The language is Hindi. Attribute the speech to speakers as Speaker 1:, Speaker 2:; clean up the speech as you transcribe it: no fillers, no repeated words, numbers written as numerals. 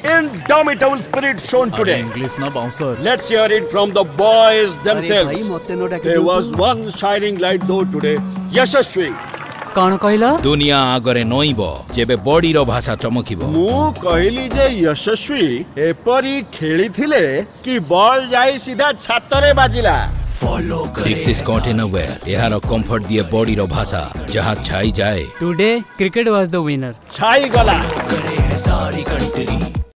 Speaker 1: indomitable spirit shown today.
Speaker 2: English na bouncer.
Speaker 1: Let's hear it from the boys themselves. There was one shining light though today. Yashasvi.
Speaker 2: कौन कहला?
Speaker 3: दुनिया आगरे नईब जेबे बॉडी रो भाषा चमकिबो।
Speaker 1: मु कहली जे यशस्वी एपरी खेली थिले कि बॉल जाई सीधा छातरे बाजिला।
Speaker 3: This is continent where एहारो कंफर्ट दिए बॉडी रो भाषा जहां छाई जाए।
Speaker 2: Today cricket was the winner.
Speaker 1: छाई गला।